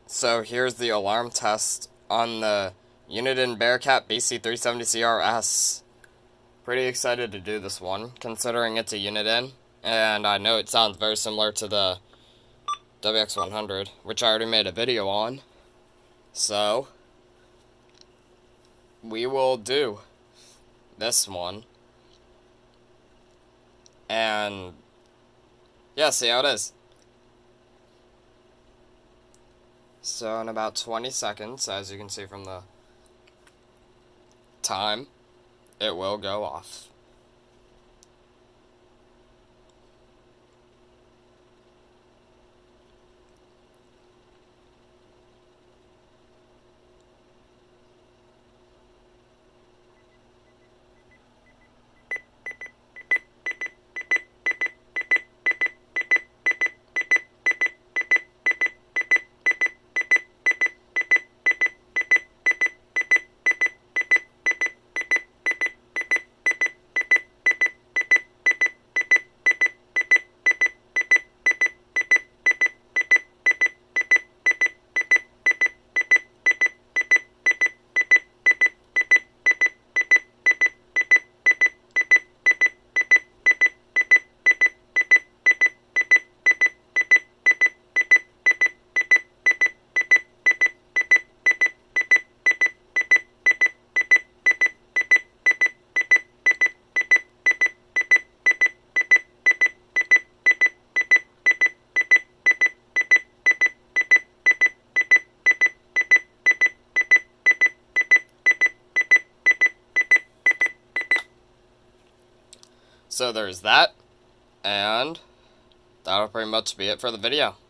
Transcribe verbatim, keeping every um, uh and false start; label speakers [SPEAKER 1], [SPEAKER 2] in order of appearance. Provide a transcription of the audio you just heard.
[SPEAKER 1] So here's the alarm test on the Uniden Bearcat B C three seventy C R S. Pretty excited to do this one, considering it's a Uniden, and I know it sounds very similar to the W X one hundred, which I already made a video on. So, we will do this one. And, yeah, see how it is. So in about twenty seconds, as you can see from the time, it will go off. So there's that, and that'll pretty much be it for the video.